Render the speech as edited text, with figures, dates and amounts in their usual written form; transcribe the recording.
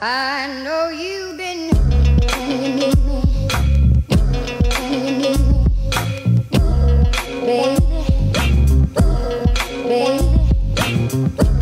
I know you've been when you need me, baby, baby.